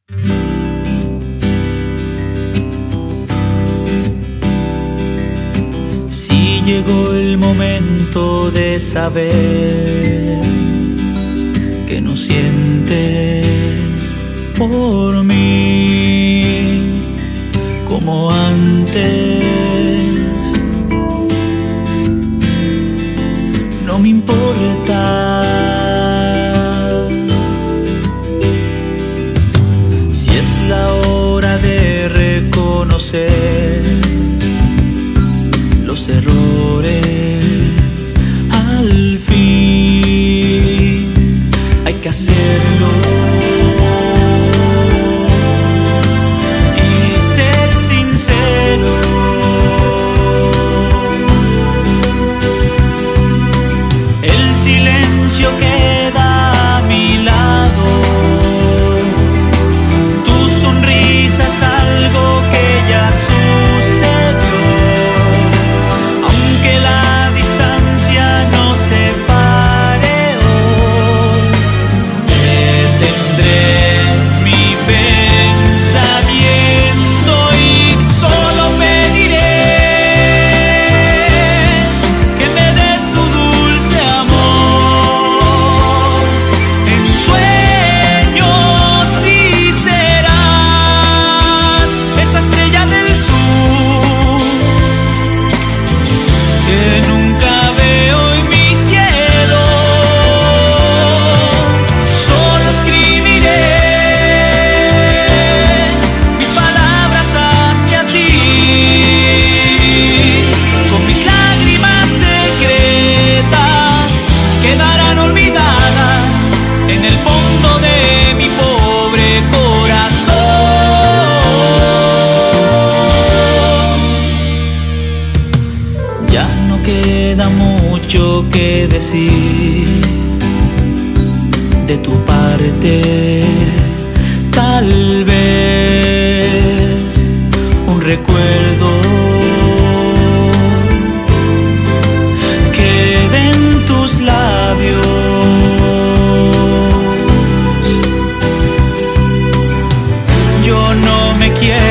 Si llegó el momento de saber que no sientes por mí como antes, no me importa. Si es la hora de reconocer los errores, al fin hay que hacerlo y ser sincero. El silencio queda a mi lado, tu sonrisa es algo que ya sucedió. Aunque la distancia nos separe hoy, detendré mi pensamiento y solo pediré que me des tu dulce amor. En sueños sí serás esa estrella del sur que nunca veo en mi cielo. Solo escribiré mis palabras hacia ti, con mis lágrimas secretas quedarán olvidadas en el fondo de mi pobre corazón. Ya no queda mucho que decir de tu parte, tal vez un recuerdo quede en tus labios. Yo no me quiero